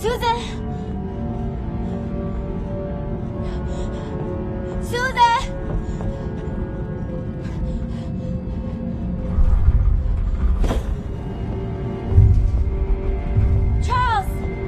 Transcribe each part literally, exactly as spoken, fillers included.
Susan! Susan! Charles!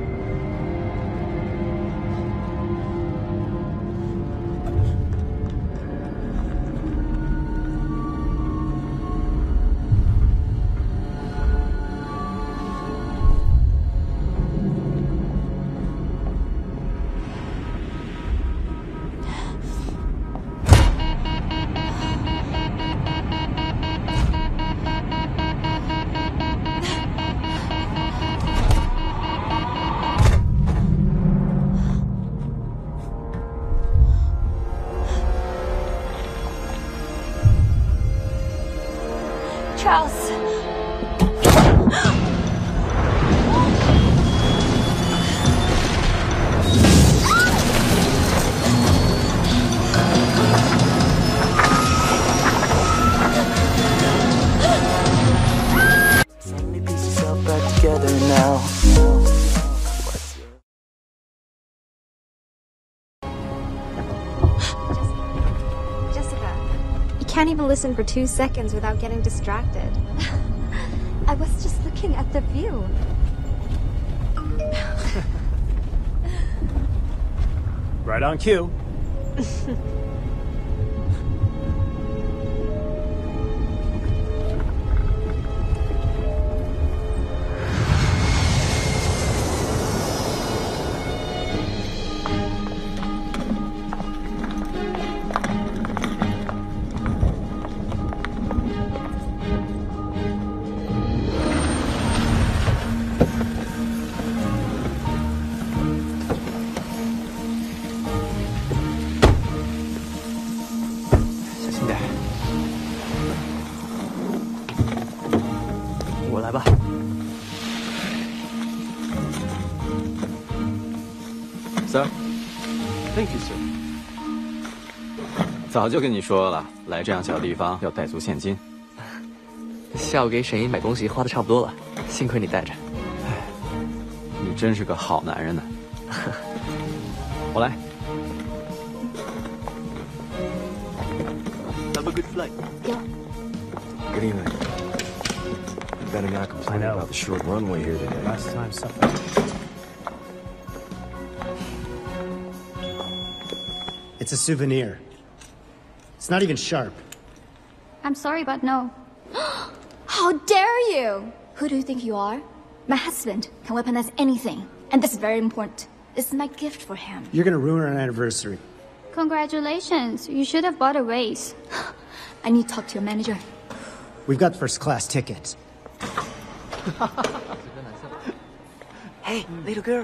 Charles. Slowly piece yourself back together now. What's your... Jessica, you can't even listen for two seconds without getting distracted. I was just looking at the view. Right on cue.我来吧。Sir, thank you, sir. 早就跟你说了，来这样小地方要带足现金。 下午给沈姨买东西花的差不多了，幸亏你带着。 哎，你真是个好男人呢。我来。Have a good flight. Yeah. Good evening. You better not complain about the short runway here today. Last time something. It's a souvenir. It's not even sharp. I'm sorry, but no. How dare you! Who do you think you are? My husband can weaponize anything, and this is very important. This is my gift for him. You're gonna ruin our anniversary. Congratulations. You should have bought a vase. I need to talk to your manager. We've got first class tickets. Hey, little girl.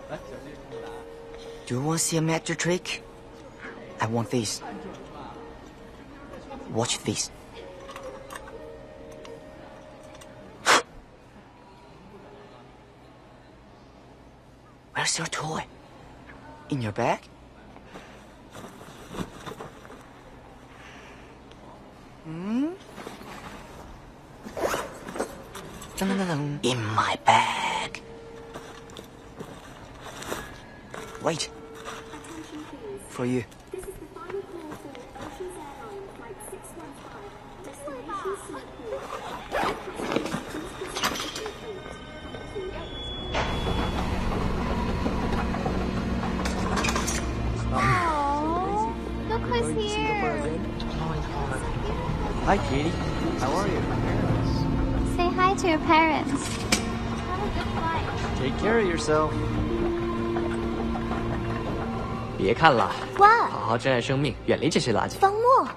Do you want to see a magic trick? I want this. Watch this. Where's your toy? In your bag? Hmm? Dun, dun, dun, dun. In my bag. Wait. For you. Oh, look who's here. Hi, Katie. How are you? Say hi to your parents. Take care of yourself. 别看了， 哇， 好好珍爱生命，远离这些垃圾。 方墨。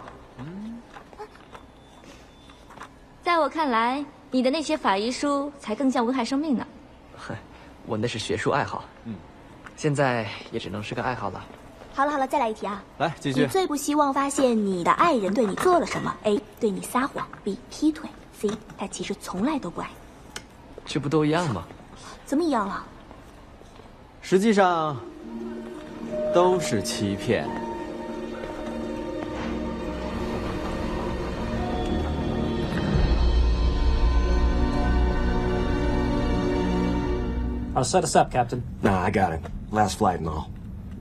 在我看来，你的那些法医书才更像危害生命呢。 我那是学术爱好，嗯，现在也只能是个爱好了。 好了好了，再来一题啊！ 来，继续。 你最不希望发现你的爱人对你做了什么 ？A. 对你撒谎 ；B. 劈腿 ；C. 他其实从来都不爱你。 这不都一样吗？ 怎么一样了？ 实际上都是欺骗。 I'll set us up, Captain. Nah, I got it. Last flight and all.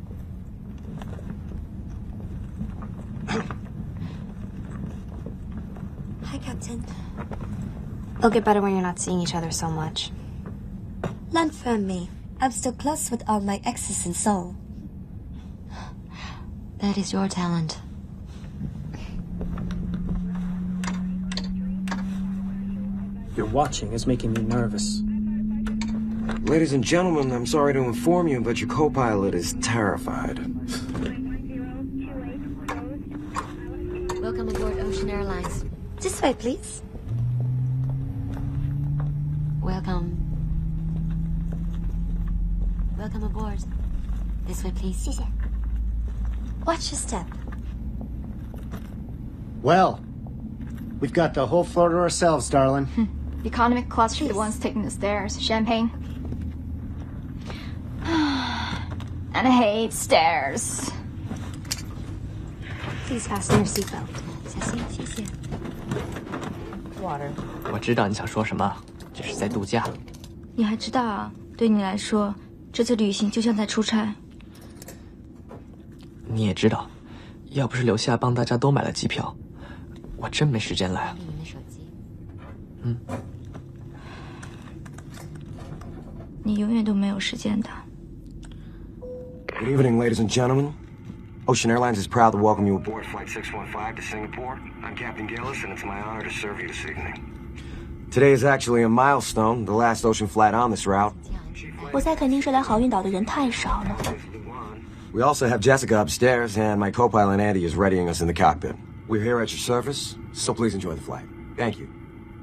Hi, Captain. It'll get better when you're not seeing each other so much. Learn from me. I'm still close with all my exes in Seoul. That is your talent. Your watching is making me nervous. Ladies and gentlemen, I'm sorry to inform you, but your co-pilot is terrified. Welcome aboard Ocean Airlines. This way, please. Welcome. Welcome aboard. This way, please. 谢谢. Watch your step. Well, we've got the whole floor to ourselves, darling. The economic class should be the ones taking the stairs. Champagne. And I hate stairs. Please fasten your seatbelt. 小心，谢谢。 Water。我知道你想说什么，这是在度假。 你还知道啊？对你来说，这次旅行就像在出差。 你也知道，要不是留下帮大家都买了机票，我真没时间来。嗯。 你永远都没有时间的。 Good evening, ladies and gentlemen. Ocean Airlines is proud to welcome you aboard Flight six one five to Singapore. I'm Captain Gillis, and it's my honor to serve you this evening. Today is actually a milestone, the last ocean flight on this route. 我猜肯定是来好运岛的人太少了。 We also have Jessica upstairs, and my co-pilot Andy is readying us in the cockpit. We're here at your service, so please enjoy the flight. Thank you.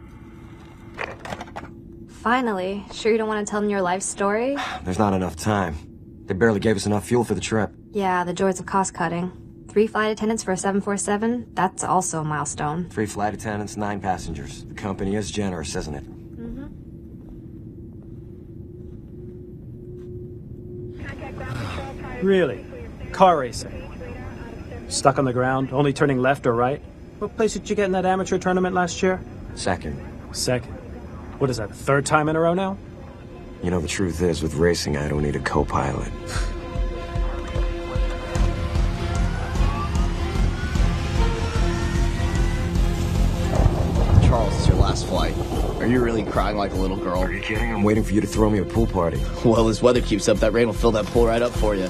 Finally. Sure you don't want to tell them your life story? There's not enough time. They barely gave us enough fuel for the trip. Yeah, the joys of cost cutting. Three flight attendants for a seven forty-seven, that's also a milestone. Three flight attendants, nine passengers. The company is generous, isn't it? Mm-hmm. Really? Car racing? Stuck on the ground, only turning left or right? What place did you get in that amateur tournament last year? Second. Second. What is that, the third time in a row now? You know, the truth is, with racing, I don't need a co-pilot. Charles, it's your last flight. Are you really crying like a little girl? Are you kidding? I'm waiting for you to throw me a pool party. Well, as weather keeps up, that rain will fill that pool right up for you.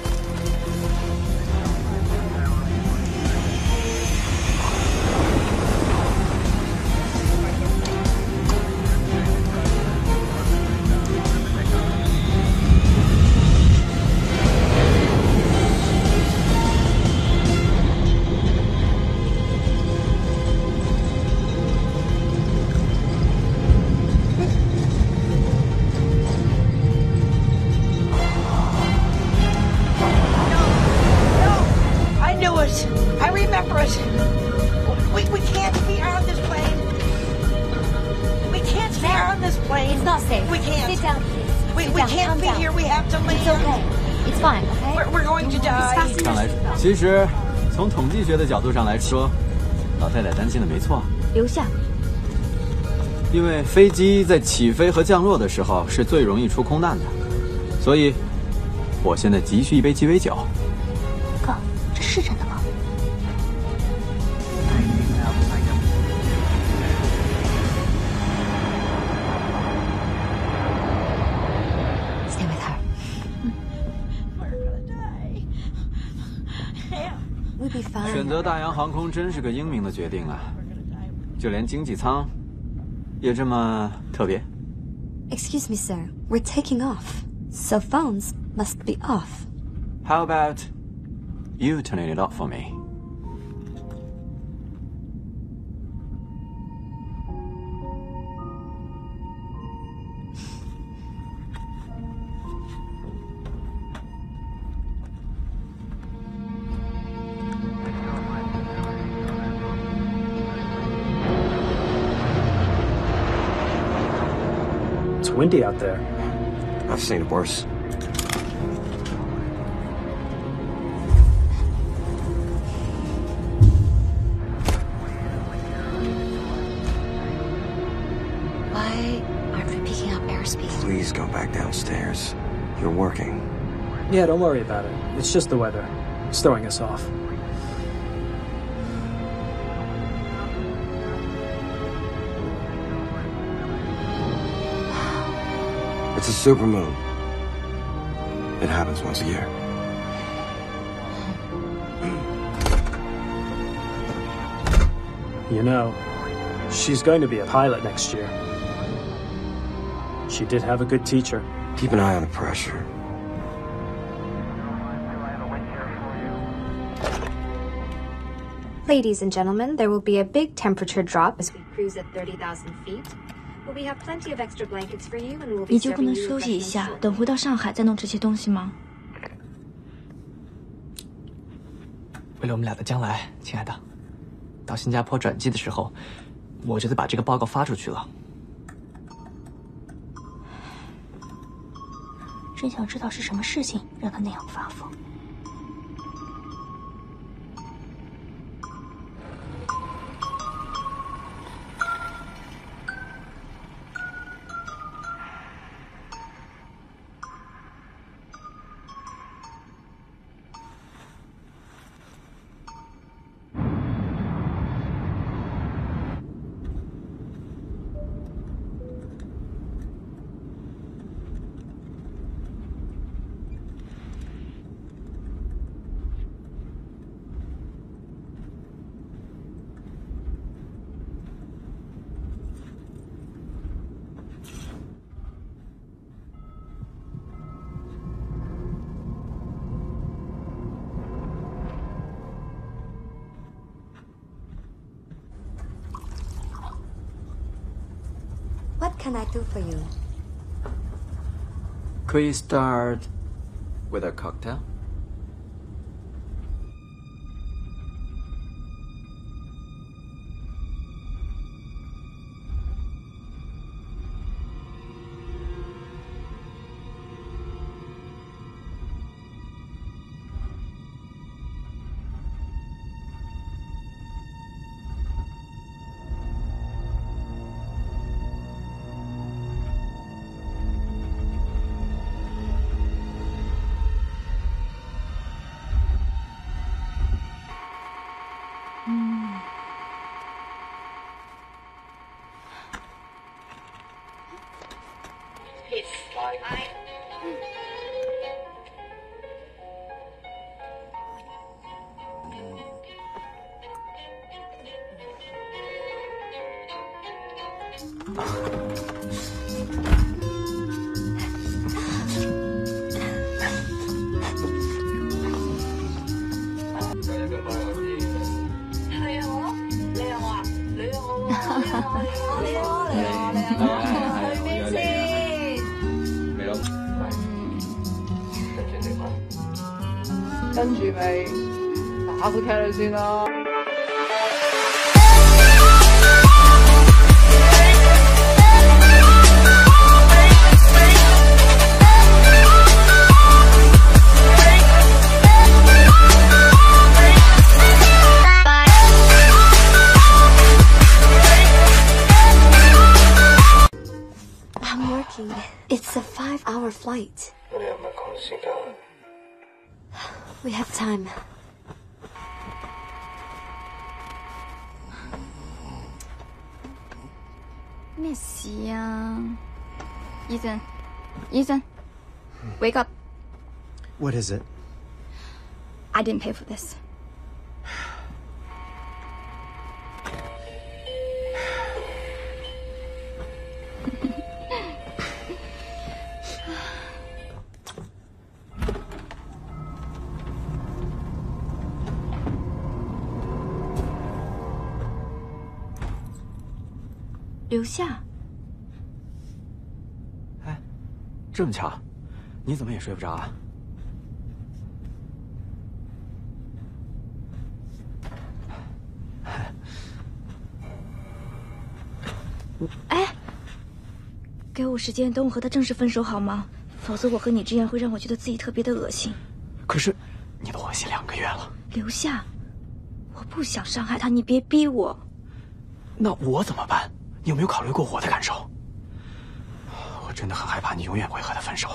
We can't be here. We have to leave. It's okay. It's fine. Okay. We're, we're going to die. 上来，其实从统计学的角度上来说，老太太担心的没错。 留下。 因为飞机在起飞和降落的时候是最容易出空难的，所以我现在急需一杯鸡尾酒。 哥，这是真的吗？ 选择大洋航空真是个英明的决定啊！就连经济舱也这么特别。 Excuse me, sir. We're taking off, so phones must be off. How about you turning it off for me? It's windy out there. I've seen it worse. Why aren't we picking up air speed. Please go back downstairs. You're working. Yeah, don't worry about it. It's just the weather. It's throwing us off. It's a supermoon. It happens once a year. You know, she's going to be a pilot next year. She did have a good teacher. Keep an eye on the pressure. Ladies and gentlemen, there will be a big temperature drop as we cruise at thirty thousand feet. But we have plenty of extra blankets for you, and we'll be 你就不 serving 能 you 休息一 refreshments 下， shortly. 等回到上海再弄这些东西吗？ 为了我们俩的将来，亲爱的，到新加坡转机的时候，我就得把这个报告发出去了。 真想知道是什么事情让他那样发疯。 What can I do for you? Could we start with a cocktail? I'm working. It's a five-hour flight. We have time. Missy, Ethan, Ethan, wake up. What is it? I didn't pay for this. 留下。 哎，这么巧，你怎么也睡不着啊？ 哎，给我时间，等我和他正式分手好吗？否则我和你这样会让我觉得自己特别的恶心。 可是，你都恶心两个月了。 留下，我不想伤害他，你别逼我。 那我怎么办？你有没有考虑过我的感受？我真的很害怕你永远会和他分手。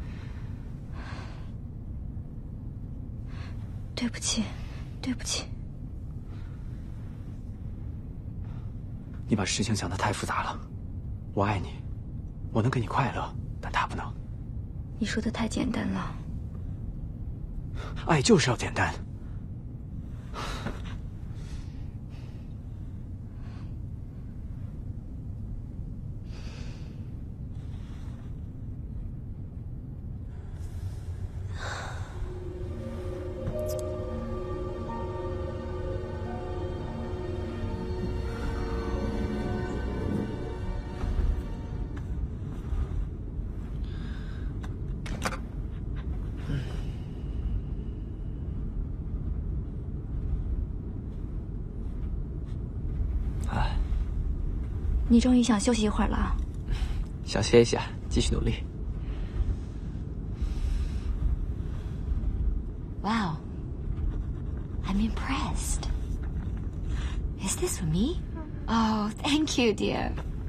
对不起，对不起。 你把事情想得太复杂了。我爱你，我能给你快乐，但他不能。 你说的太简单了。 爱就是要简单。 你终于想休息一会儿了。 想歇一下，继续努力。 Wow, I'm impressed. Is this for me? Oh, thank you, dear.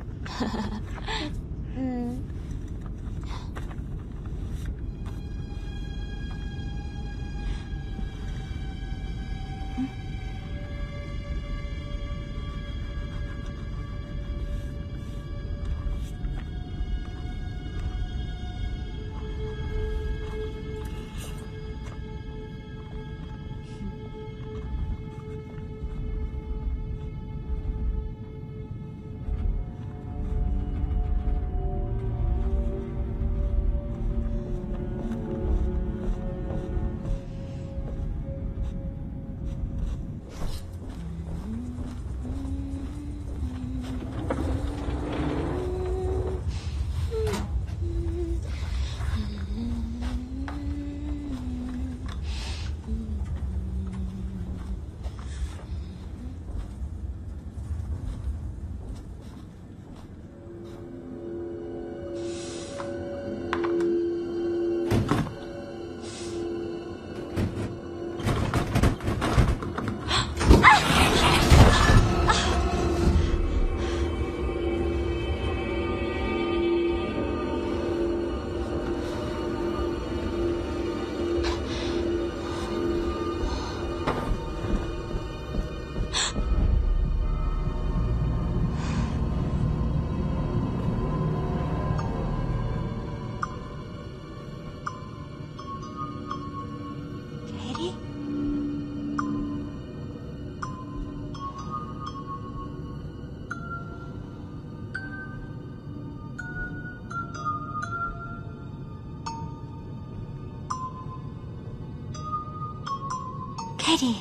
嗯。Katie.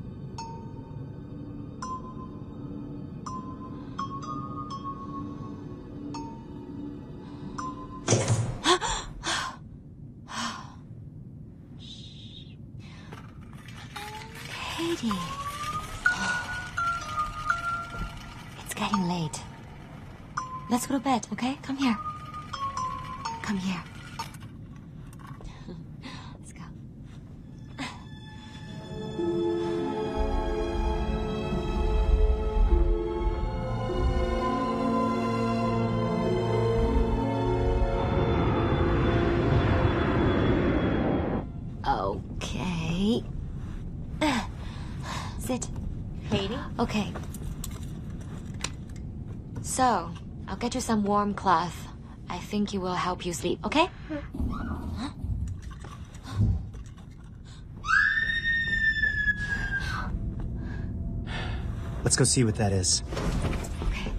Katie. It's getting late. Let's go to bed, okay? Come here. Come here. Let's go. Okay. Sit. Katie? Okay. So, I'll get you some warm cloth. I think it will help you sleep, okay? Huh? Let's go see what that is. Okay.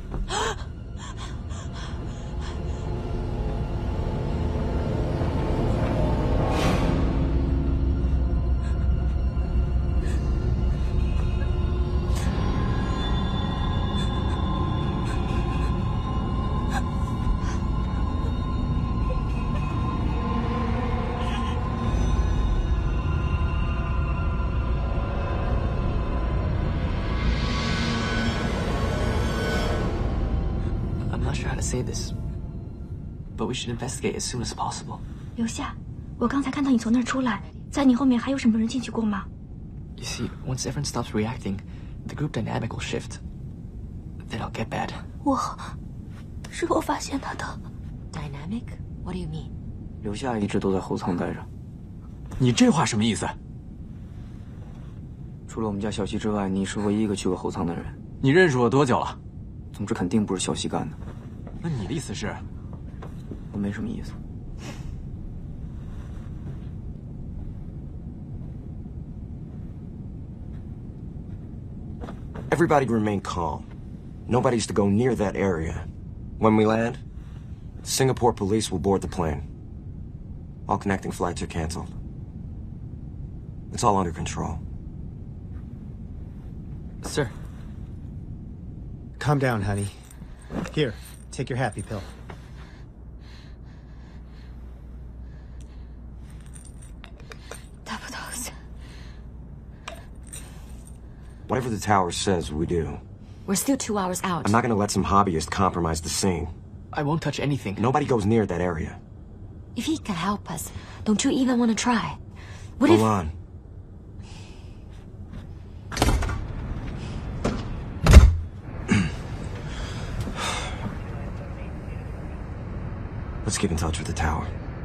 I'm not sure how to say this, but we should investigate as soon as possible. 留下，我刚才看到你从那儿出来，在你后面还有什么人进去过吗？ You see, once everyone stops reacting, the group dynamic will shift. Then I'll get bad. 我，是我发现他的。 Dynamic? Dynamic? What do you mean? 留夏一直都在后舱待着。你这话什么意思？除了我们家小西之外，你是唯一一个去过后舱的人。你认识我多久了？总之肯定不是小西干的。那你的意思是？我没什么意思。 Everybody remain calm. Nobody's to go near that area. When we land, Singapore police will board the plane. All connecting flights are canceled. It's all under control. Sir. Calm down, honey. Here, take your happy pill. Double dose. Whatever the tower says, we do. We're still two hours out. I'm not gonna let some hobbyist compromise the scene. I won't touch anything. Nobody goes near that area. If he can help us, don't you even want to try? What Hold if... on. Let's keep in touch with the tower.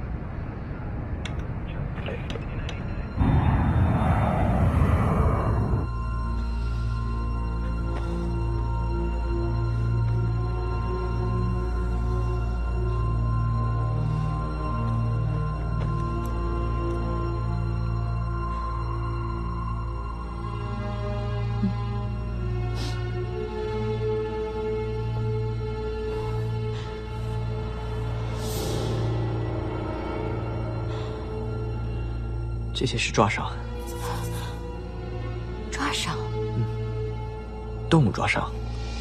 Hmm. 这些是抓伤。 抓伤？ 嗯，动物抓伤。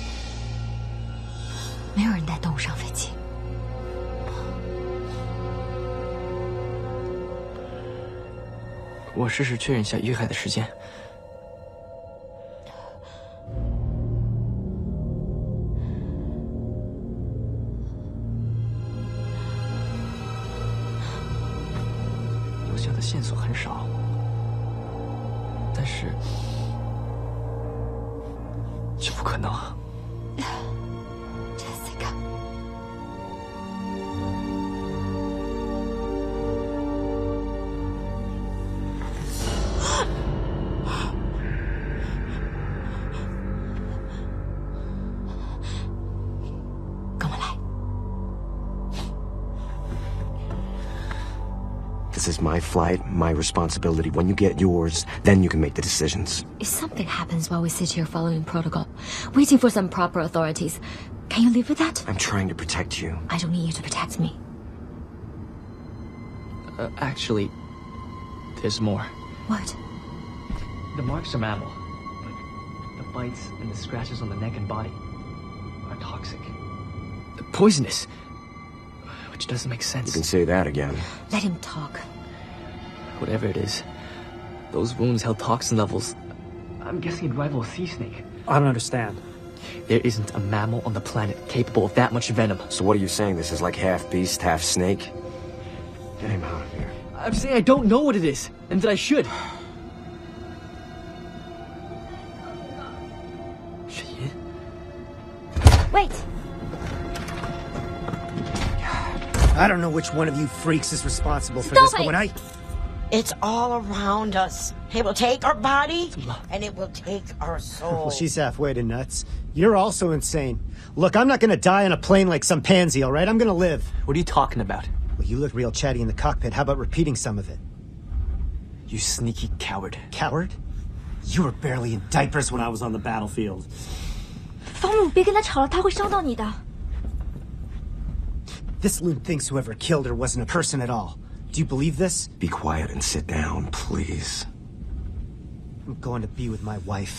没有人带动物上飞机。 我试试确认一下遇害的时间。留下的线索很少，但是这不可能。 Jessica。跟我来。 This is my flight, my responsibility. When you get yours, then you can make the decisions. If something happens while we sit here following protocol, waiting for some proper authorities, can you live with that? I'm trying to protect you. I don't need you to protect me. Uh, actually, there's more. What? The marks are mammal, but the bites and the scratches on the neck and body are toxic. Poisonous. Which doesn't make sense. You can say that again. Let him talk. Whatever it is, those wounds held toxin levels. I'm guessing it rivals sea snake. I don't understand. There isn't a mammal on the planet capable of that much venom. So what are you saying? This is like half beast, half snake? Get him out of here. I'm saying I don't know what it is, and that I should. Wait! I don't know which one of you freaks is responsible for Stop this, it! but when I... It's all around us. It will take our body, and it will take our soul. Well, she's halfway to nuts. You're also insane. Look, I'm not gonna die on a plane like some pansy, all right? I'm gonna live. What are you talking about? Well, you look real chatty in the cockpit. How about repeating some of it? You sneaky coward. Coward? You were barely in diapers when I was on the battlefield. 方木，别跟他吵了，他会伤到你的。 This loon thinks whoever killed her wasn't a person at all. Do you believe this? Be quiet and sit down, please. I'm going to be with my wife.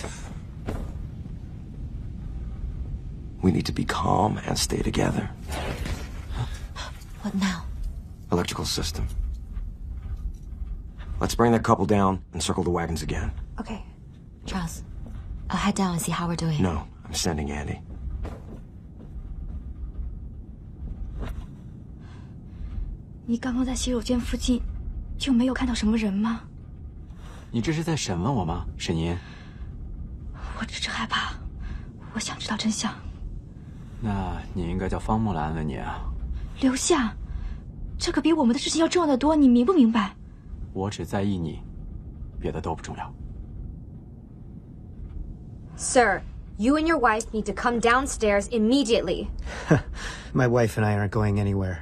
We need to be calm and stay together. What now? Electrical system. Let's bring that couple down and circle the wagons again. Okay. Charles, I'll head down and see how we're doing. No, I'm sending Andy. 你刚刚在洗手间附近就没有看到什么人吗？ 你这是在审问我吗，沈音？ 我只是害怕，我想知道真相。 那你应该叫方木来安慰你啊。 留下， 这可比我们的事情要重要的多，你明不明白？ 我只在意你，别的都不重要。 Sir, you and your wife need to come downstairs immediately. My wife and I aren't going anywhere.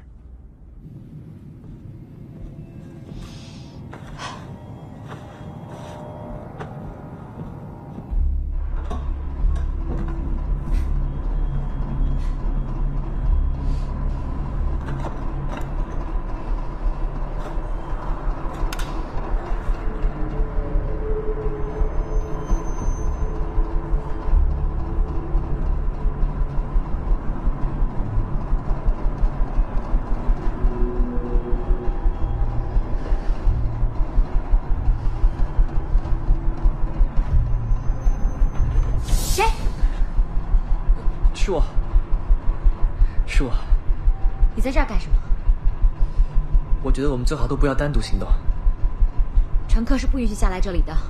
是我。 你在这儿干什么？ 我觉得我们最好都不要单独行动。 乘客是不允许下来这里的。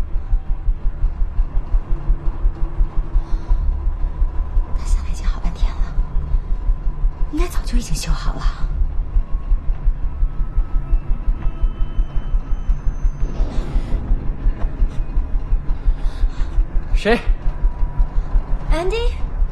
他下来已经好半天了，应该早就已经修好了。 谁 ？Andy。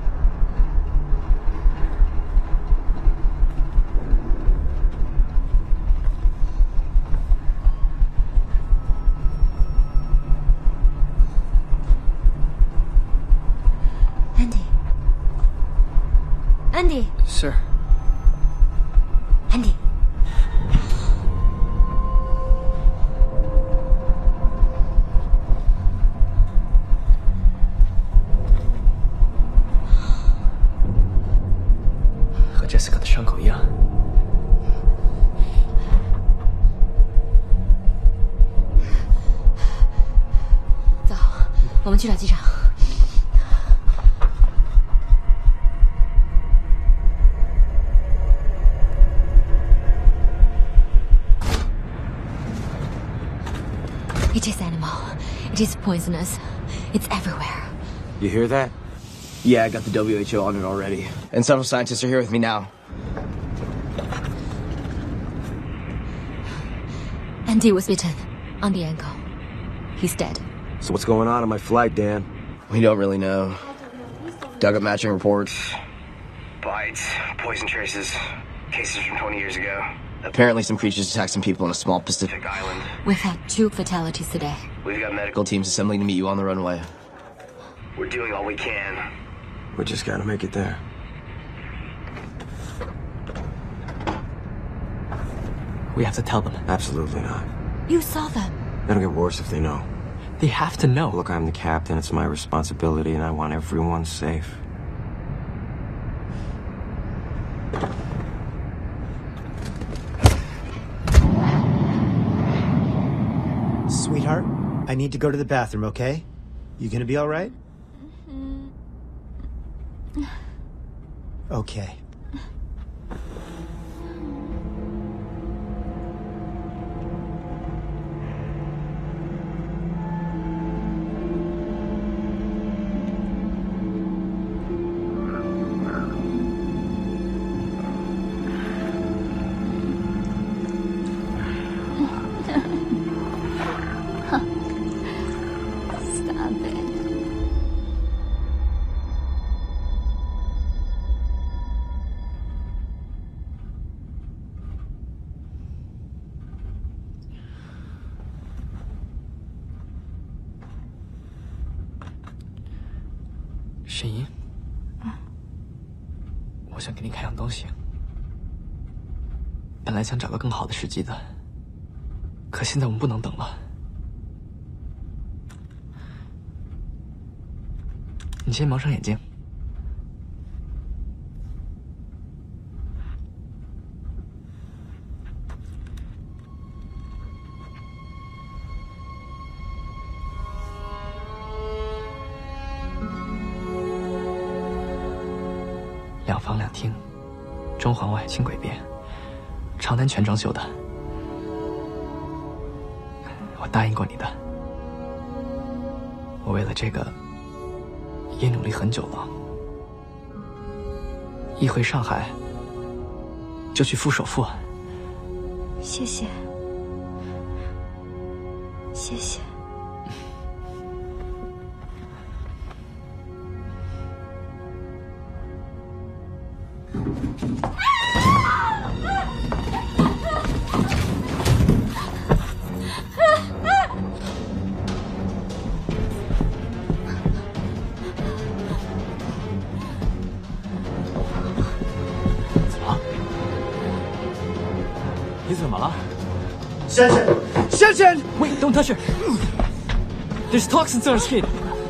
Andy. Sir. Andy. 和 Jessica 的伤口一样。 走，我们去找机长。 It is animal. It is poisonous. It's everywhere. You hear that? Yeah, I got the W H O on it already. And several scientists are here with me now. Andy was bitten on the ankle. He's dead. So what's going on on my flight, Dan? We don't really know. Dug up matching reports. Bites, poison traces, cases from twenty years ago. Apparently some creatures attacked some people on a small Pacific island. We've had two fatalities today. We've got medical teams assembling to meet you on the runway. We're doing all we can. We just gotta make it there. We have to tell them. Absolutely not. You saw them. It'll get worse if they know. They have to know. Look, I'm the captain. It's my responsibility, and I want everyone safe. Sweetheart, I need to go to the bathroom, okay? You gonna be all right? Okay. Stop it. 沈怡，我想给你看样东西。本来想找个更好的时机的，可现在我们不能等了。你先蒙上眼睛。两房两厅，中环外轻轨边，床单全装修的。我答应过你的，我为了这个也努力很久了。一回上海就去付首付， 谢谢，谢谢。 你怎么了？ 珊珊，珊珊 ！Wait, don't touch her. There's toxins on her skin.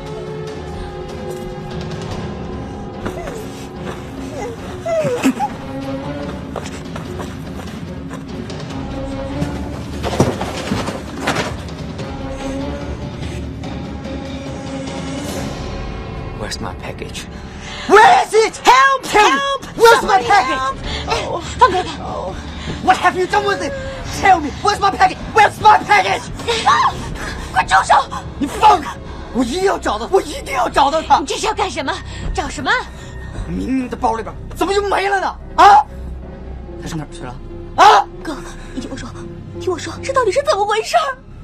Where's my package? Where is it? Help! Help! Where's my package? 放开他 What have you done with it? Tell me, where's my package? Where's my package? 快住手！ 你放开！我一定要找到，我一定要找到他！ 你这是要干什么？找什么？ 明明的包里边怎么就没了呢？啊！他上哪儿去了？啊！ 哥，你听我说，听我说，这到底是怎么回事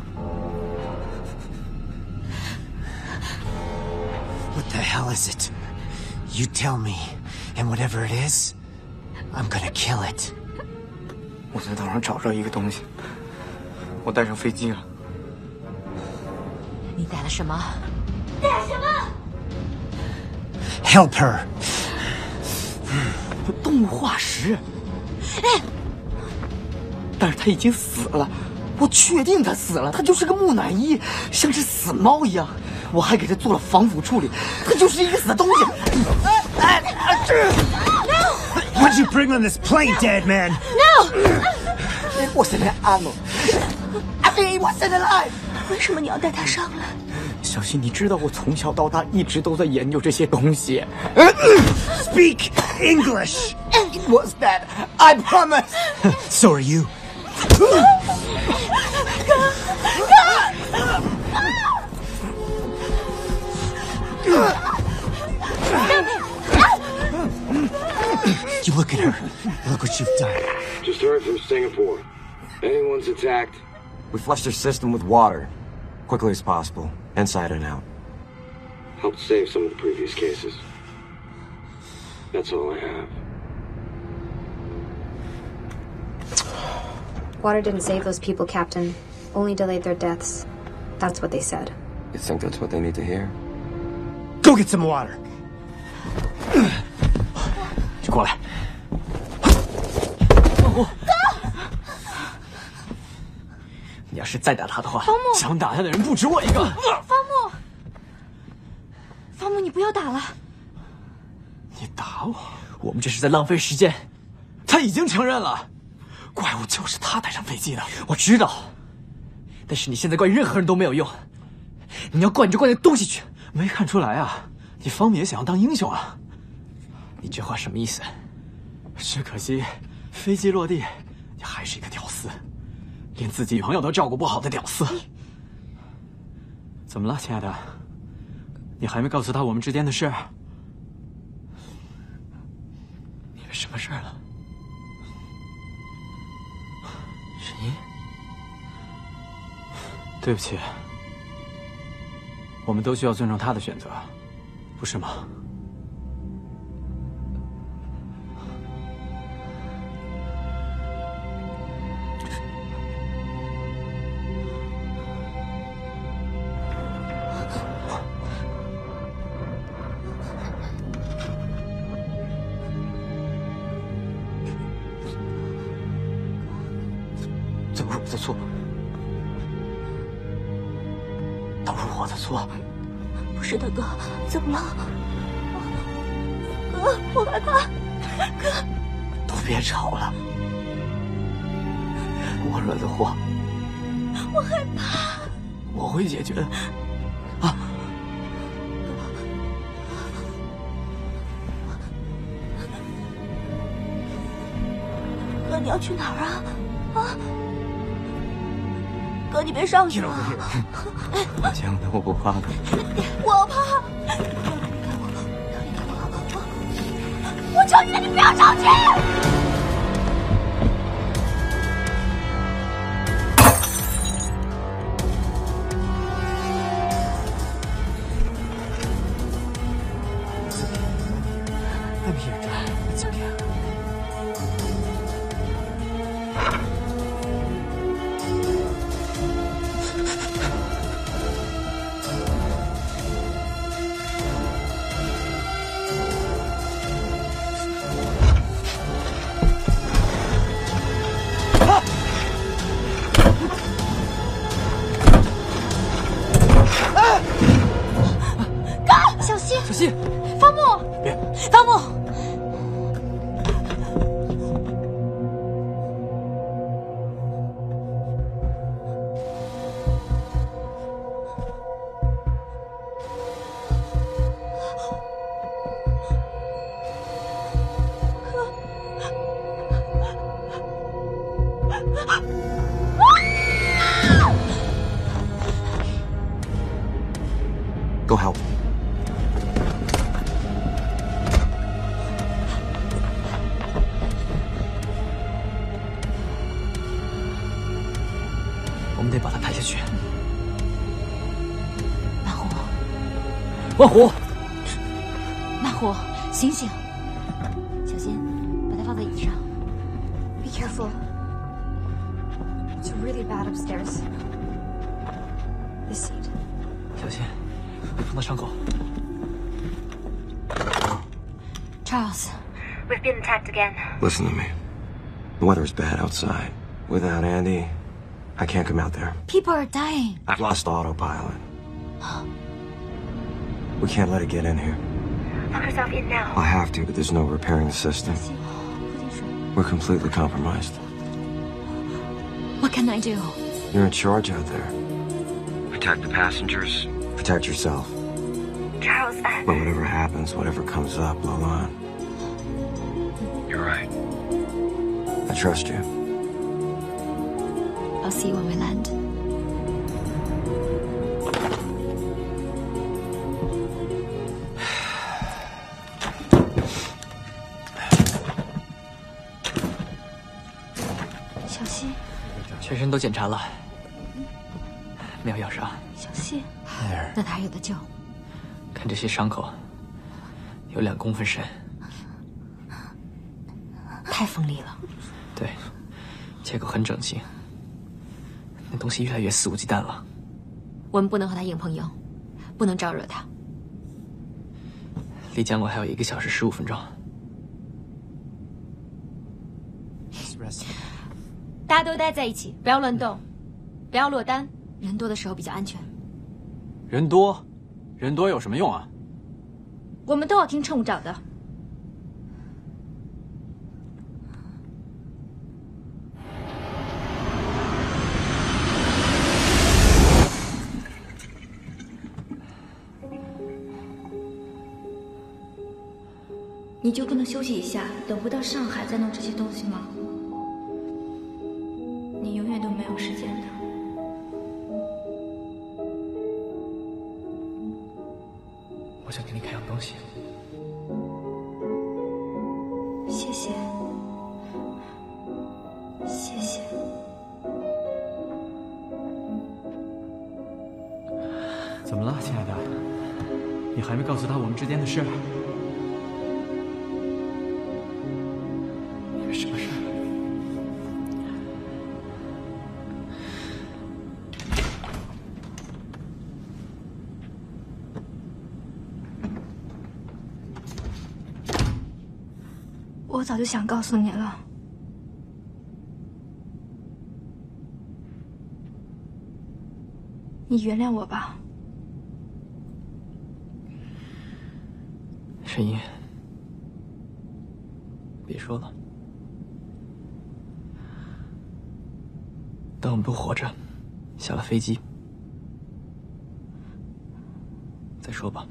？What the hell is it? You tell me, and whatever it is, I'm gonna kill it. 我在岛上找着一个东西，我带上飞机了。 你带了什么？带什么 ？Help her. 动物化石。 哎， 但是他已经死了，我确定他死了，他就是个木乃伊，像只死猫一样。我还给他做了防腐处理，他就是一个死东西。哎哎这 What'd you bring on this plane, dead man? No! It wasn't an animal. I mean, it wasn't alive. 为什么你要带他上来？ 小希，你知道我从小到大一直都在研究这些东西。 Speak English. It was that. I promise. So are you. You look at her. Look what you've done. Just heard from Singapore. Anyone's attacked? We flushed their system with water. Quickly as possible. Inside and out. Helped save some of the previous cases. That's all I have. Water didn't save those people, Captain. Only delayed their deaths. That's what they said. You think that's what they need to hear? Go get some water. 你过来。你要是再打他的话，想打他的人不止我一个。 方木，方木，你不要打了。 你打我？我们这是在浪费时间。他已经承认了，怪物就是他带上飞机的。我知道，但是你现在怪任何人都没有用。你要怪你就怪那东西去。 没看出来啊，你方米也想要当英雄啊？ 你这话什么意思？ 只可惜，飞机落地，你还是一个屌丝，连自己女朋友都照顾不好的屌丝。怎么了，亲爱的？你还没告诉他我们之间的事？ 你有什么事了？沈音， 对不起，我们都需要尊重他的选择，不是吗？ 都是我的错，都是我的错。 不是的，哥，怎么了？哥，我害怕。哥， 都别吵了，我惹的祸， 我害怕。 我会解决的。啊！ 哥，你要去哪儿啊？啊！哥，你别上去了。 这样的我不怕的。 我怕。我求你了，你不要上去！ Go help. 我们得把他抬下去。 慢虎， 万虎， 慢虎，醒醒！小心，把它放在椅子上。 Be careful. It's really bad upstairs. This seat. 小心，别碰到伤口。 Charles, we've been attacked again. Listen to me. The weather is bad outside. Without Andy, I can't come out there. People are dying. I've lost autopilot. We can't let it get in here. Lock yourself in now. I have to, but there's no repairing the system. We're completely compromised. What can I do? You're in charge out there. Protect the passengers. Protect yourself. Charles, I... But whatever happens, whatever comes up, Lolan. You're right. I trust you. I'll see you when we land. 小心， 全身都检查了，没有咬伤。 小心。 那他还有得救。 看这些伤口，有两公分深， 太锋利了。 对，切口很整齐。那东西越来越肆无忌惮了。 我们不能和他硬碰硬，不能招惹他。 离降落还有一个小时十五分钟。 大家都待在一起，不要乱动，不要落单。人多的时候比较安全。 人多，人多有什么用啊？ 我们都要听乘务长的。你就不能休息一下，等回到上海再弄这些东西吗？你永远都没有时间的。 我想给你看样东西。 谢谢，谢谢。 怎么了，亲爱的？你还没告诉他我们之间的事？ 有什么事？ 我早就想告诉你了。你原谅我吧。 沈一，别说了。等我们都活着，下了飞机再说吧。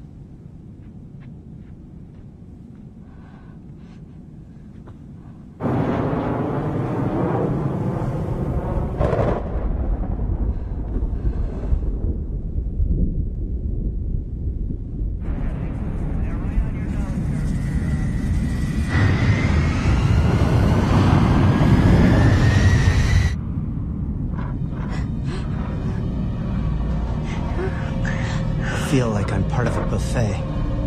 Feel like I'm part of a buffet.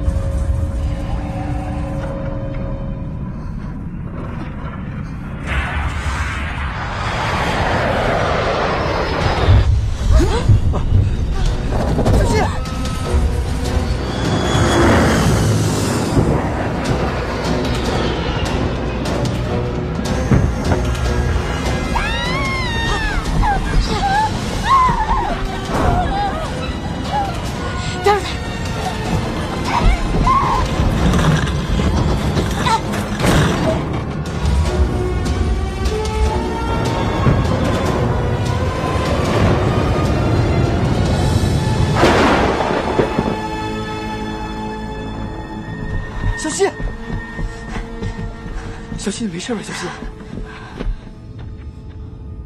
小西，小西，你没事吧？小西，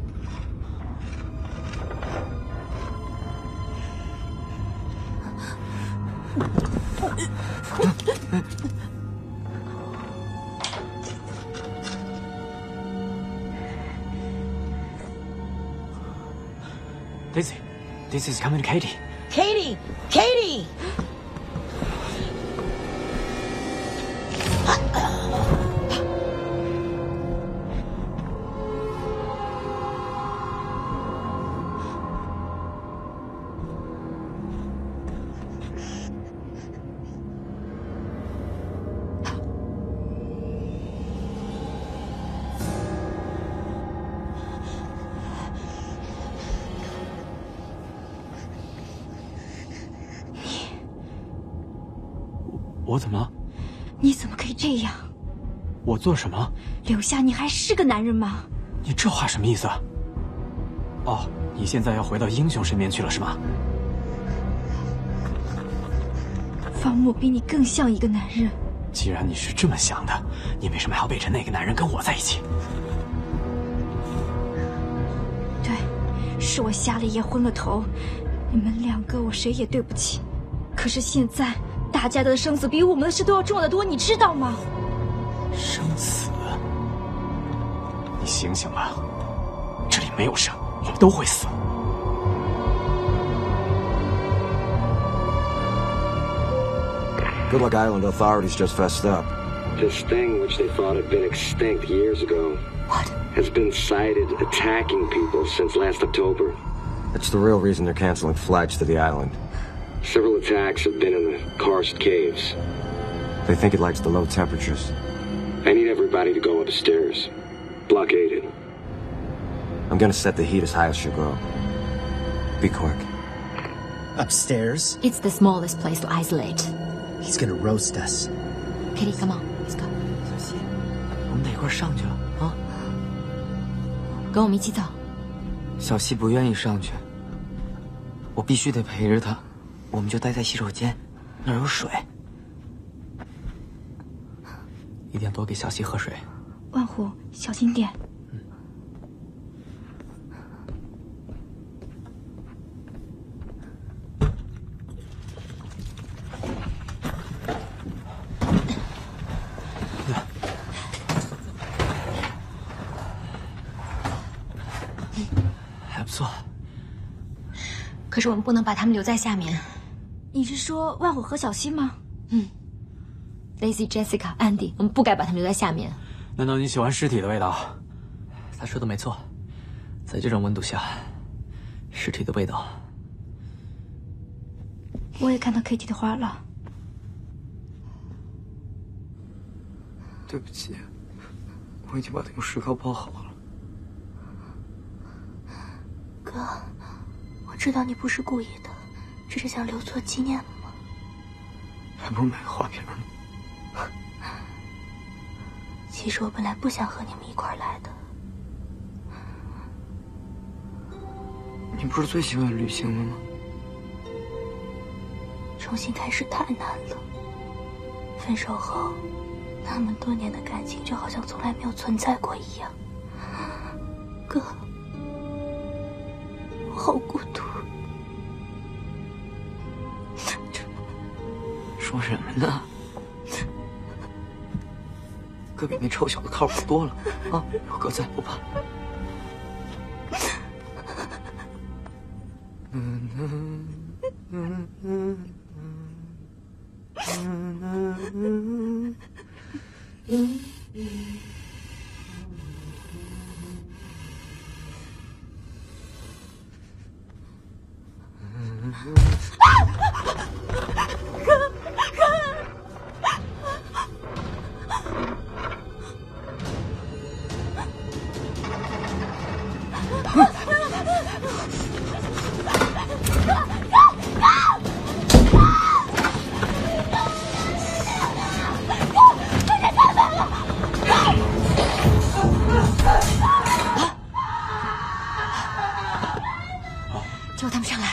Daisy, this is coming to Katie. Katie! Katie! 我怎么了？ 你怎么可以这样？ 我做什么？ 留下你还是个男人吗？ 你这话什么意思啊？哦，你现在要回到英雄身边去了是吗？ 方木比你更像一个男人。 既然你是这么想的，你为什么还要背着那个男人跟我在一起？ 对，是我瞎了眼昏了头，你们两个我谁也对不起。可是现在大家的生死比我们的事都要重要的多，你知道吗？ 生死？你醒醒吧，这里没有生，我们都会死。 Good Luck Island authorities just fessed up. This thing, which they thought had been extinct years ago, what? has been sighted attacking people since last October. That's the real reason they're canceling flights to the island. Several attacks have been in the karst caves. They think it likes the low temperatures. I need everybody to go upstairs. Blockade it. I'm gonna set the heat as high as she'll go. Be quick. Upstairs? It's the smallest place to isolate. He's gonna roast us. Kitty, come on, let's go. 小希，我们得一块上去了啊！ 跟我们一起走。 小希不愿意上去，我必须得陪着她。我们就待在洗手间，那儿有水。一定要多给小希喝水。 万虎，小心点。 嗯。还不错。 可是我们不能把他们留在下面。 你是说万虎和小希吗？ 嗯。Daisy、Jessica、Andy， 我们不该把他们留在下面。 难道你喜欢尸体的味道？ 他说的没错，在这种温度下，尸体的味道。 我也看到 Kitty 的花了。 对不起，我已经把它用石膏包好了。 哥，我知道你不是故意的，只是想留作纪念嘛。 还不如买个花瓶呢。 其实我本来不想和你们一块儿来的。 你不是最喜欢旅行了吗？ 重新开始太难了。分手后，那么多年的感情就好像从来没有存在过一样。哥，我好孤独。 说什么呢？哥比那臭小子靠谱多了啊！有哥在，不怕。嗯嗯嗯嗯嗯嗯嗯嗯。 叫他们上来！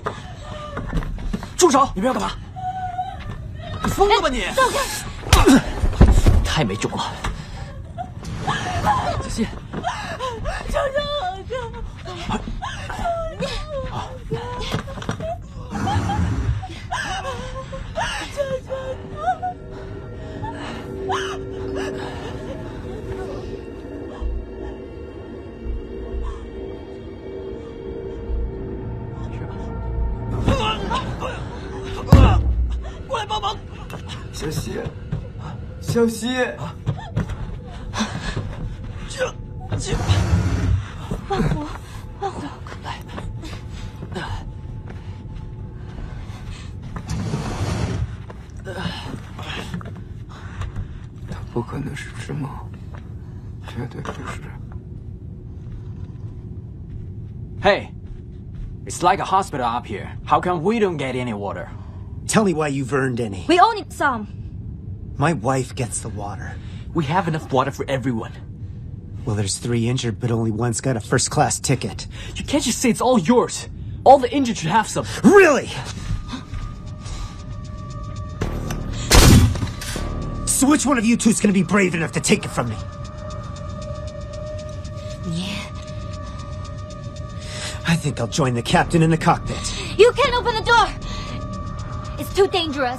住手！你们要干嘛？你疯了吧你！ 走开！ 太没种了！小希， 求求我哥！ 来帮忙！ 小西，小西， 这这， 万虎，万虎， 快来！ 它不可能是只猫，绝对不是。 Hey, it's like a hospital up here. How come we don't get any water? Tell me why you've earned any. We all need some. My wife gets the water. We have enough water for everyone. Well, there's three injured, but only one's got a first-class ticket. You can't just say it's all yours. All the injured should have some. Really? So which one of you two is going to be brave enough to take it from me? Yeah. I think I'll join the captain in the cockpit. You can't open the door! It's too dangerous.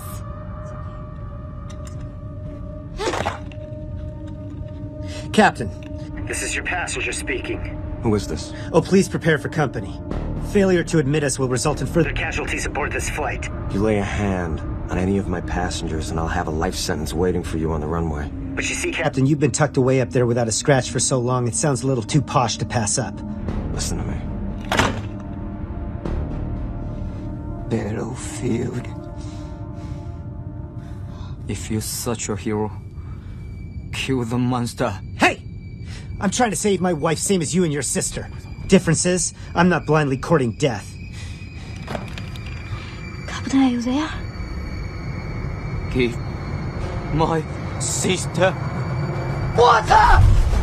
Captain. This is your passenger speaking. Who is this? Oh, please prepare for company. Failure to admit us will result in further casualties aboard this flight. You lay a hand on any of my passengers and I'll have a life sentence waiting for you on the runway. But you see, Captain, you've been tucked away up there without a scratch for so long, it sounds a little too posh to pass up. Listen to me. Battlefield. If you're such a hero, kill the monster. Hey! I'm trying to save my wife, same as you and your sister. Difference is, I'm not blindly courting death. Captain, are you there? Give my sister water!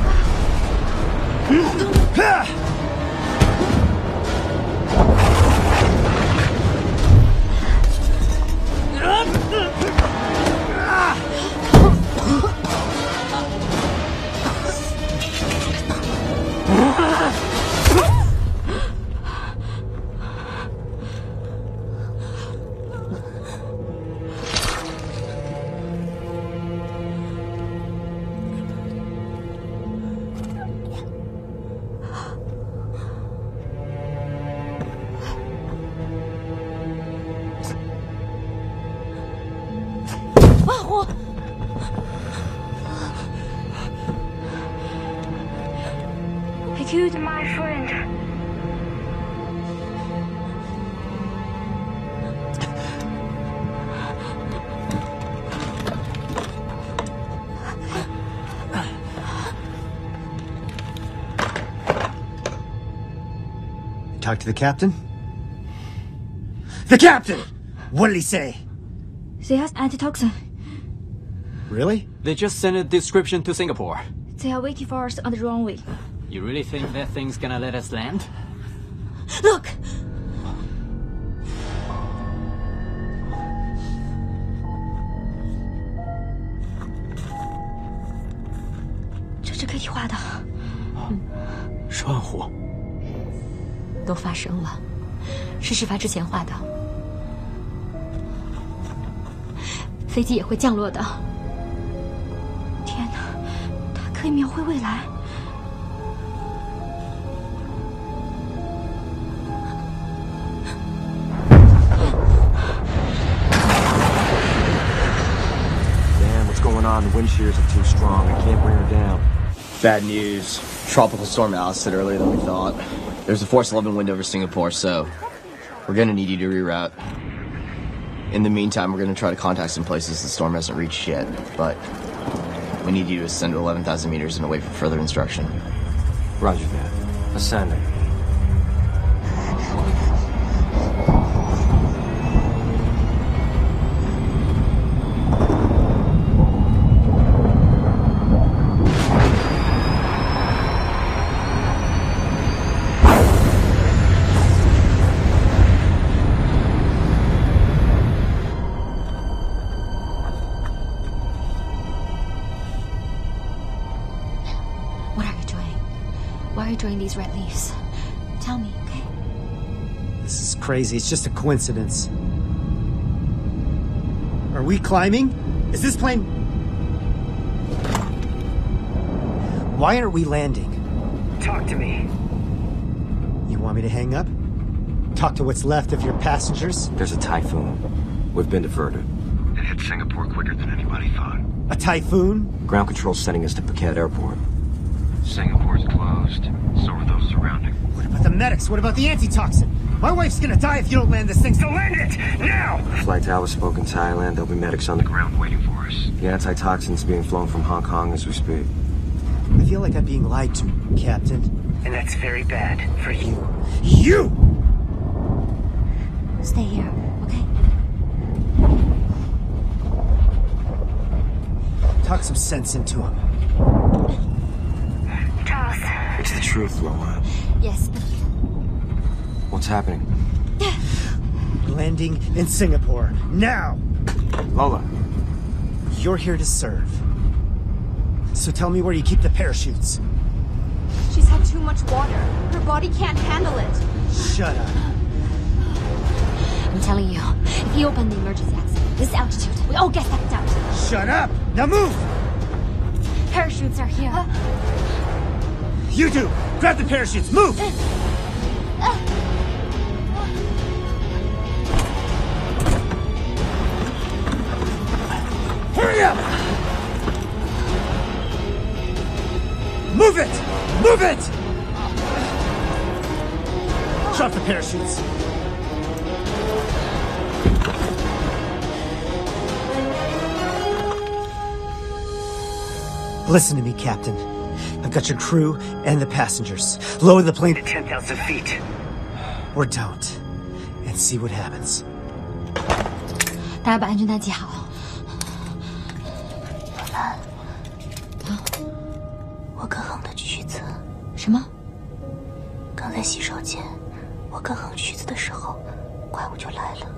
He killed my friend. Talk to the captain? The captain! What did he say? They has antitoxin. Really? They just sent a description to Singapore. They are waiting for us on the runway. You really think that thing's gonna let us land? Look!这是 Kitty 画的。 是万虎。 都发生了，是事发之前画的。飞机也会降落的。 天哪，它可以描绘未来。 Damn, what's going on? The wind shears are too strong. I can't bring her down. Bad news. Tropical storm Alice hit earlier than we thought. There's a force eleven wind over Singapore, so we're gonna need you to reroute. In the meantime, we're gonna try to contact some places the storm hasn't reached yet, but we need you to ascend to eleven thousand meters and await for further instruction. Roger that. Ascending. During these red leaves. Tell me, okay? This is crazy. It's just a coincidence. Are we climbing? Is this plane... Why aren't we landing? Talk to me. You want me to hang up? Talk to what's left of your passengers? There's a typhoon. We've been diverted. could hit Singapore quicker than anybody thought. A typhoon? Ground control's sending us to Phuket Airport. Singapore's closed. So are those surrounding. What about the medics? What about the antitoxin? My wife's gonna die if you don't land this thing, so land it! Now! The flight to Alice spoke in Thailand. There'll be medics on the ground waiting for us. The antitoxin's being flown from Hong Kong as we speak. I feel like I'm being lied to, Captain. And that's very bad for you. You! Stay here, okay? Talk some sense into him. Charles. It's the truth, Lola. Yes. What's happening? Landing in Singapore. Now! Lola. You're here to serve. So tell me where you keep the parachutes. She's had too much water. Her body can't handle it. Shut up. I'm telling you, if you open the emergency exit, this altitude, we all get sucked out. Shut up! Now move! Parachutes are here. Uh, you do! Grab the parachutes! Move! Uh, uh, Hurry up! Move it! Move it! Drop the parachutes. Listen to me, Captain. I've got your crew and the passengers. Lower the plane to ten thousand feet. Or don't. And see what happens. 大家把安全带系好。 罗兰，我跟横的曲子。 什么？ 刚在洗手间，我跟横曲子的时候，怪物就来了。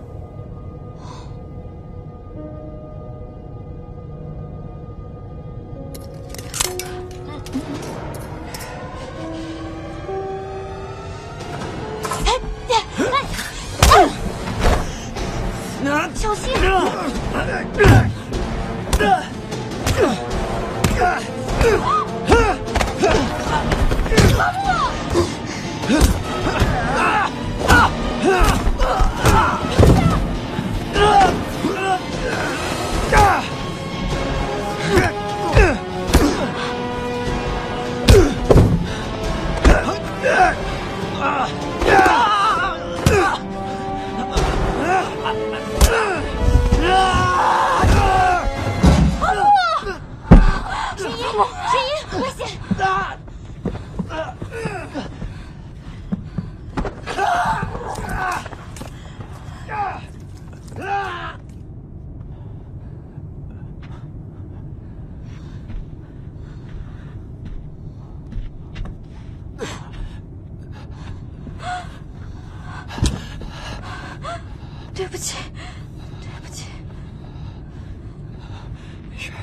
小心！对不起，对不起。没事。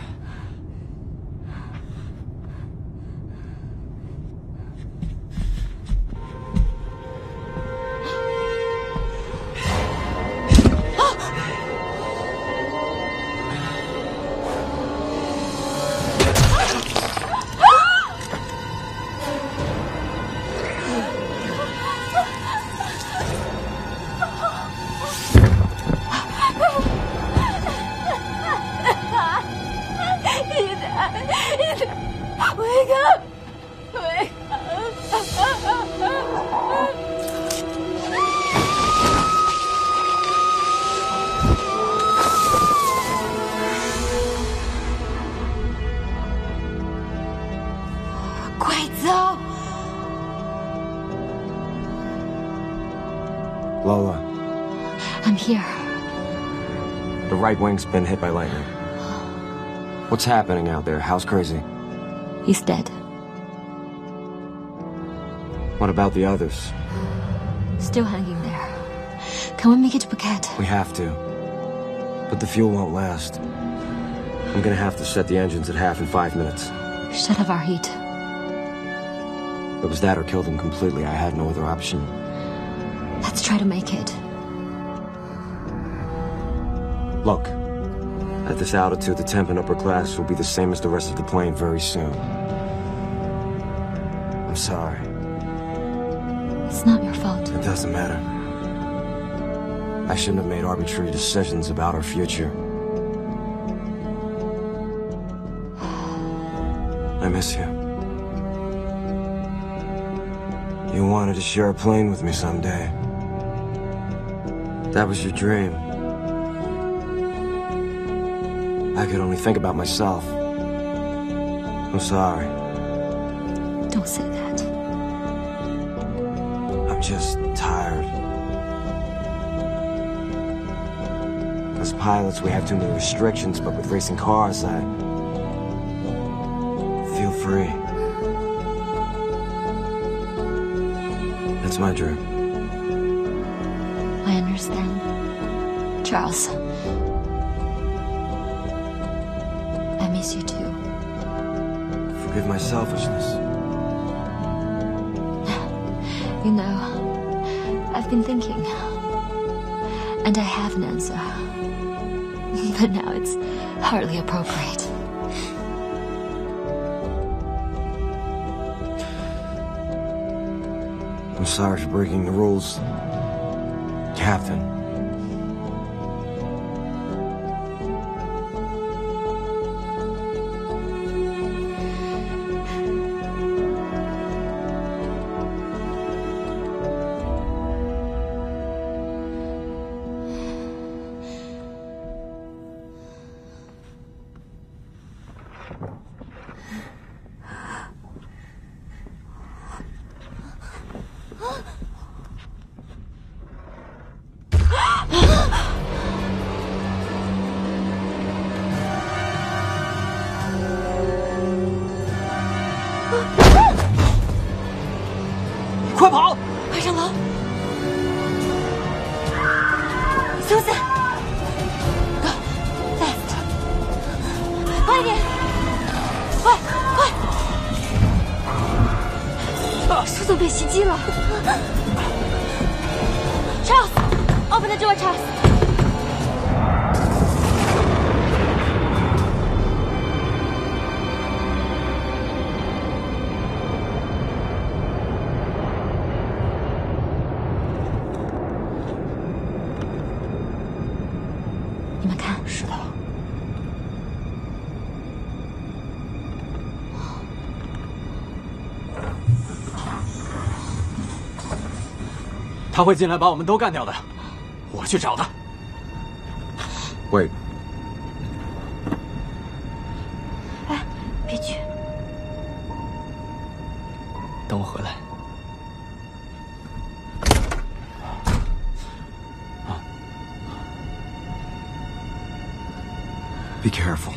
Lola. I'm here. The right wing's been hit by lightning. What's happening out there? How's Crazy? He's dead. What about the others? Still hanging there. Can we make it to Phuket? We have to. But the fuel won't last. I'm gonna have to set the engines at half in five minutes. Shut off our heat. It was that or kill them completely. I had no other option. Let's try to make it. Look, at this altitude, the temp in upper class will be the same as the rest of the plane very soon. I'm sorry. It's not your fault. It doesn't matter. I shouldn't have made arbitrary decisions about our future. miss you. You wanted to share a plane with me someday. That was your dream. I could only think about myself. I'm sorry. Don't say that. I'm just tired. As pilots, we have too many restrictions, but with racing cars, I feel free. That's my dream. I understand. Charles. I miss you too. Forgive my selfishness. You know, I've been thinking, and I have an answer. But now it's hardly appropriate. I'm sorry for breaking the rules, Captain. 快跑！ 快上楼！苏珊 ，Go fast， 快一点，快快！ 叔总被袭击了。 Charles，open the door, Charles。你们看， 是的。他会进来把我们都干掉的，我去找他。 Wait， 哎，别去， 等我回来。 Be careful.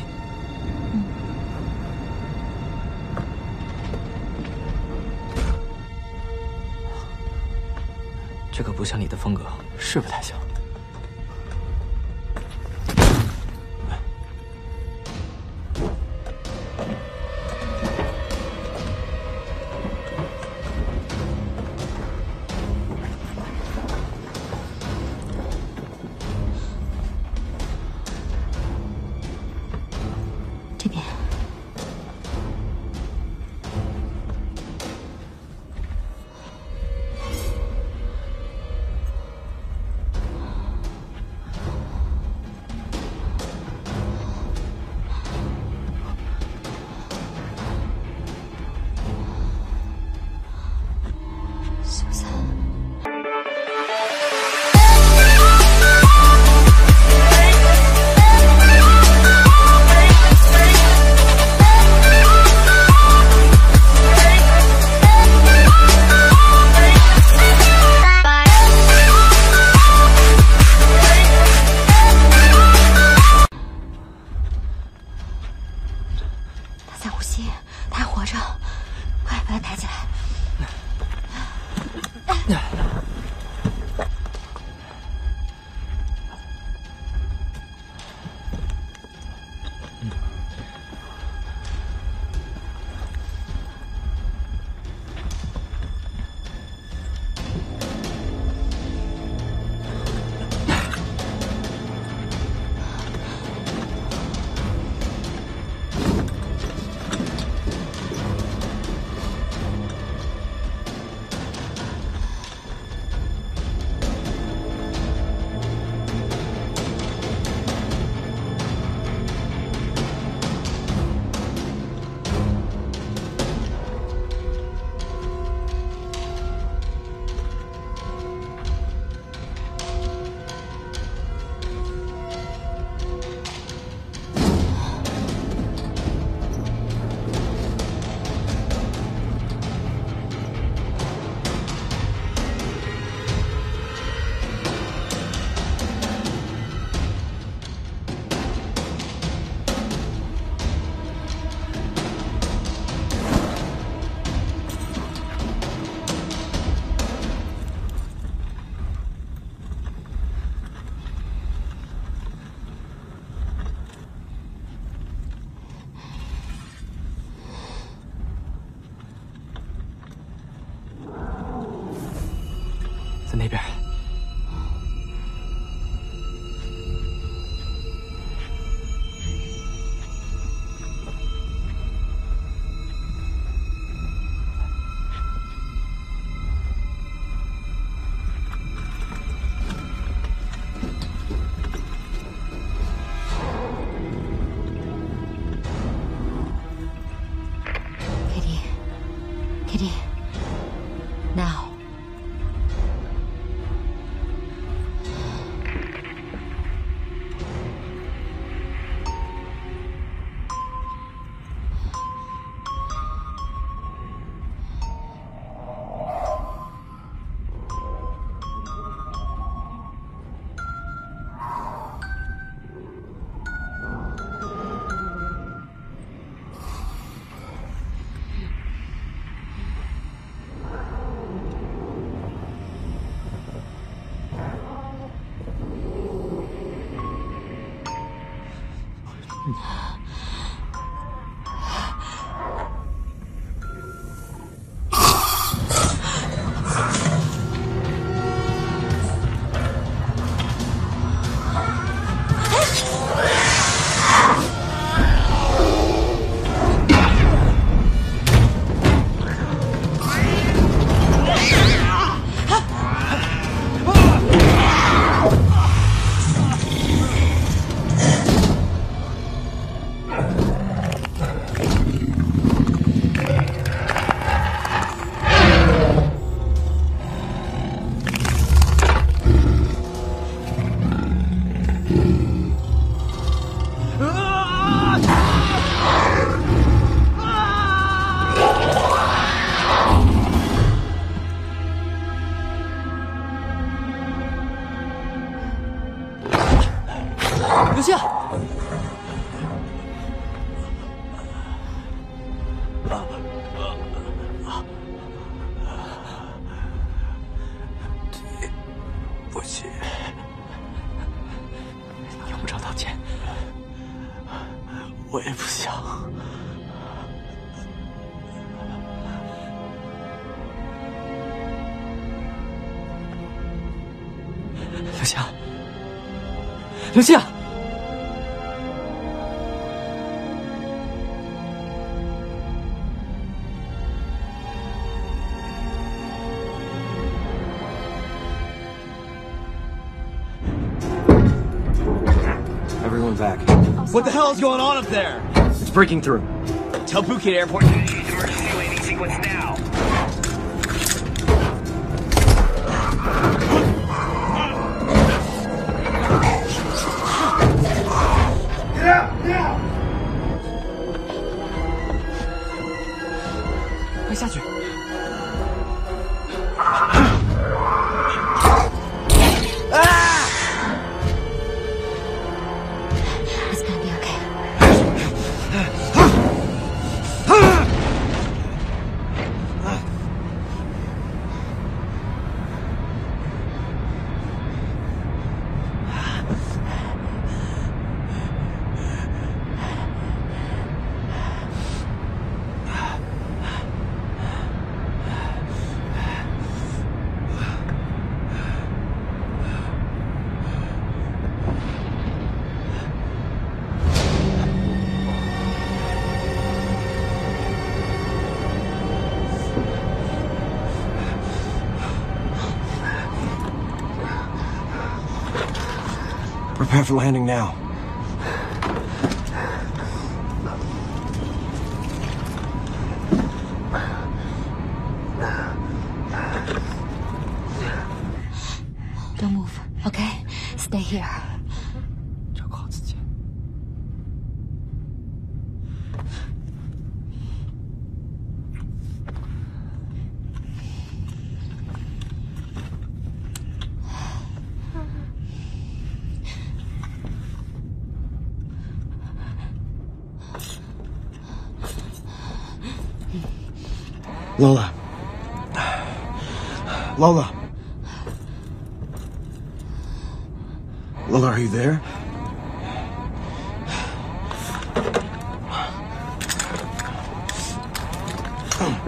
这可不像你的风格，是不太像。 这边。苏珊。 在呼吸，他还活着，快把他抬起来。 Now. 留下！ 对不起， 你用不着道歉， 我也不想。 留下！留下！ Everyone back. What the hell is going on up there? It's breaking through. Tell Phuket Airport to Initiate emergency landing sequence now. Get out! Get out! 快下去！ Prepare for landing now. Don't move, okay? Stay here. 照顾好自己。 Lola. Lola. Lola, are you there? Come.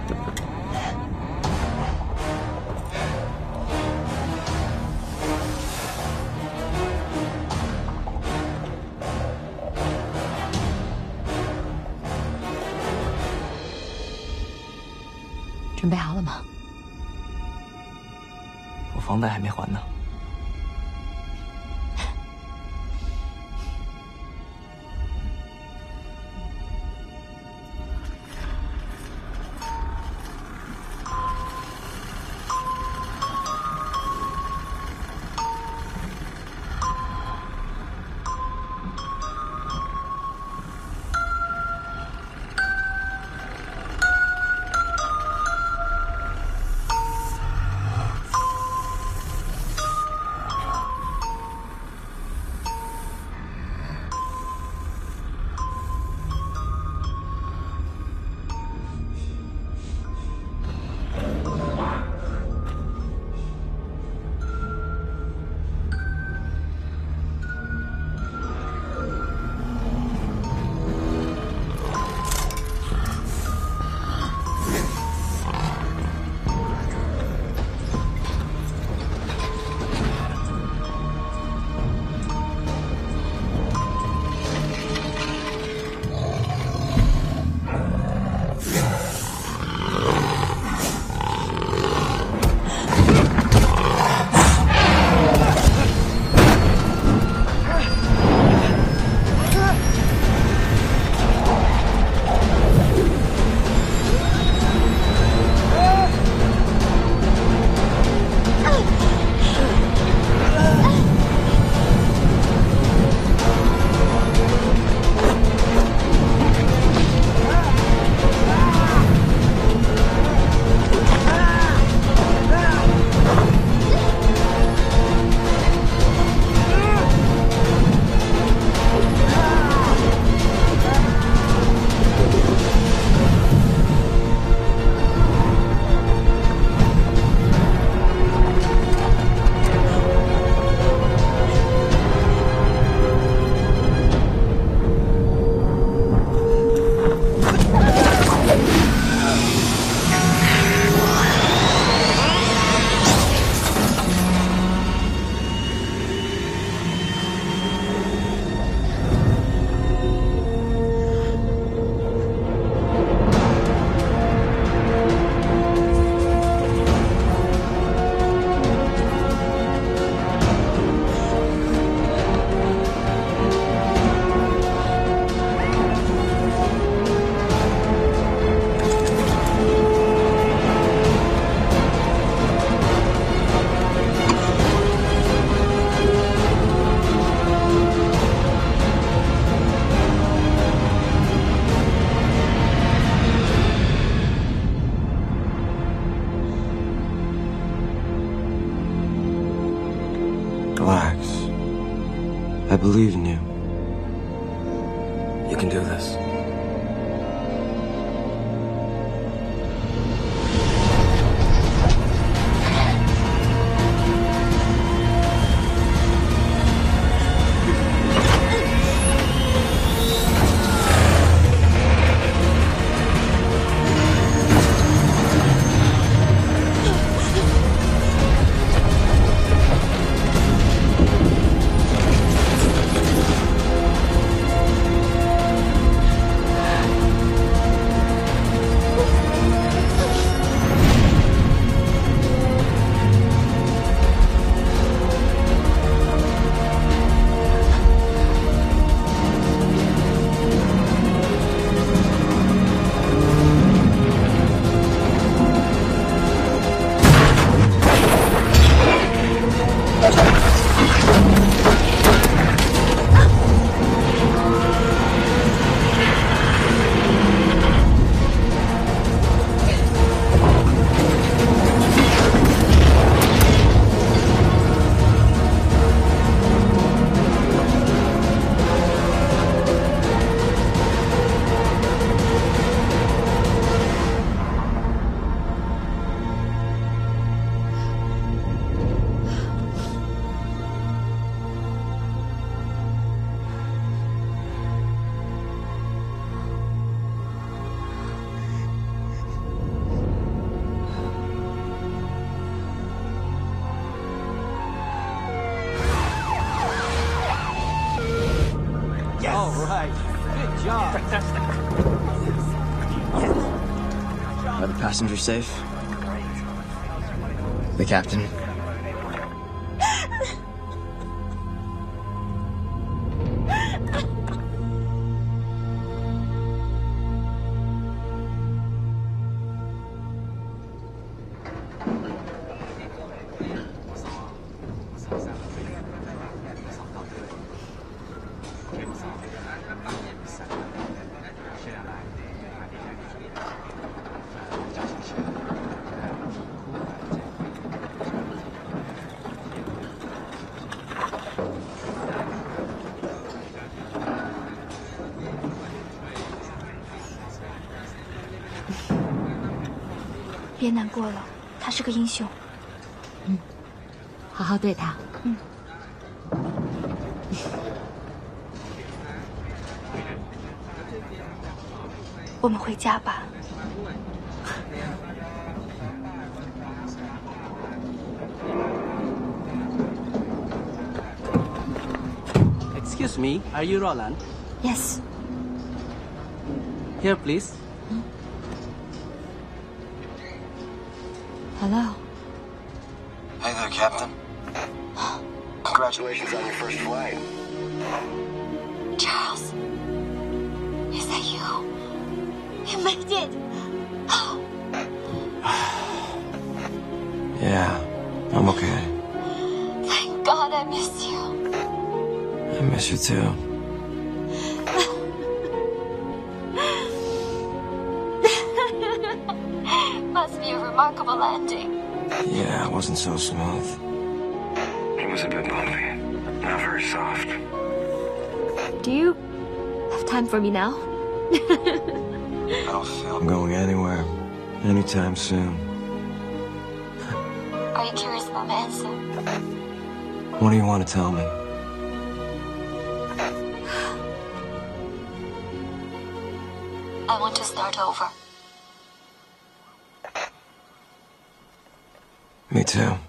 准备好了吗？ 我房贷还没还呢。 Relax. I believe in you. You can do this. All right. Good job. Fantastic. Are the passengers safe? The captain? 别难过了，他是个英雄。 嗯，好好对他。 嗯。我们回家吧。 Excuse me, are you Roland? Yes. Here, please. Hello. Hey there, Captain. Congratulations on your first flight. Charles, is that you? You made it. Yeah, I'm okay. Thank God I missed you. I miss you too. Must be a remarkable landing. Yeah, it wasn't so smooth. It was a bit bumpy. Not very soft. Do you have time for me now? I don't feel I'm going anywhere anytime soon. Are you curious about my answer? What do you want to tell me? I want to start over. Me too.